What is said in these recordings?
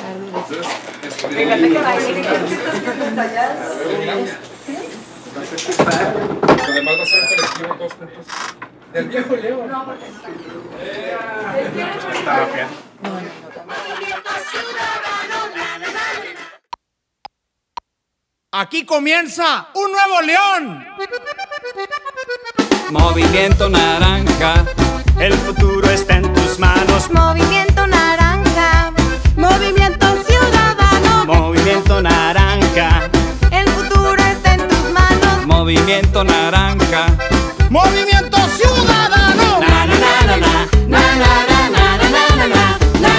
Entonces, Fíjate que además va a ser un colectivo todos juntos. Del viejo León. No, porque está fea. Aquí comienza un nuevo León. Movimiento Naranja, el futuro está en tus manos. Movimiento Naranja, Movimiento Ciudadano. Movimiento Naranja, El futuro está en tus manos. Movimiento Naranja. Movimiento Ciudadano. Na na na na na na na na na na na na.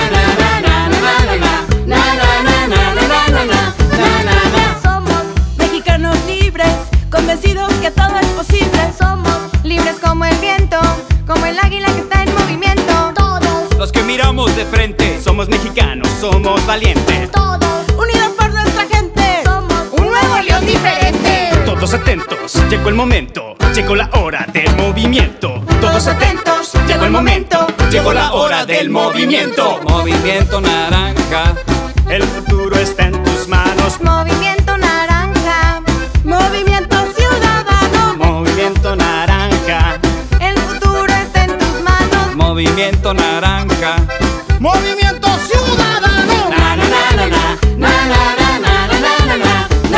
Somos mexicanos libres, convencidos que todo es posible. Somos libres como el viento, como el águila que está en movimiento. Todos, Los que miramos de frente, somos mexicanos, somos valientes. todos, unidos por nuestra gente. Somos Un nuevo León diferente. Todos atentos, llegó el momento, llegó la hora del movimiento. todos atentos, Llegó el momento, llegó la hora del movimiento. Movimiento Naranja, el futuro está en tus manos. Movimiento Naranja, Movimiento Ciudadano. Movimiento Naranja, El futuro está en tus manos. Movimiento Naranja. Movimiento Ciudadano. Na na na na na na na na na na na na.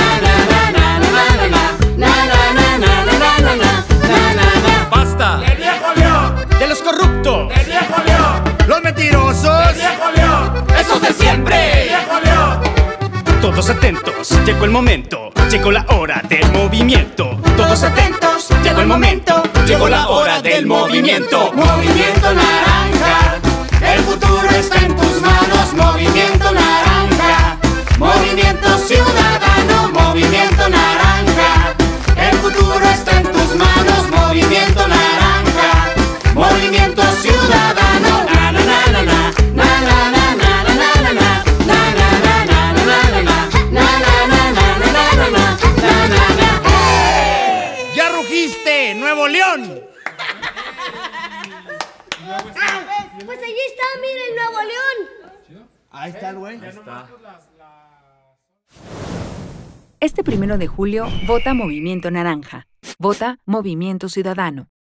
Basta ¡El viejo León! de los corruptos, ¡El viejo León! Los mentirosos. ¡El viejo León! esos de ¡El siempre. viejo León! Todos atentos, llegó el momento, llegó la hora del movimiento. Todos atentos, llegó el momento, llegó la hora del movimiento. Movimiento Naranja, el futuro está en tus manos. Movimiento Naranja, Movimiento Ciudadano. Movimiento Naranja, el futuro está en tus manos. Movimiento Naranja, Movimiento Ciudadano. Na na na na na na na na na na na na. Ya rugiste, Nuevo León. Pues allí está, mira el Nuevo León. Ahí está el güey. Este 1 de julio, vota Movimiento Naranja. Vota Movimiento Ciudadano.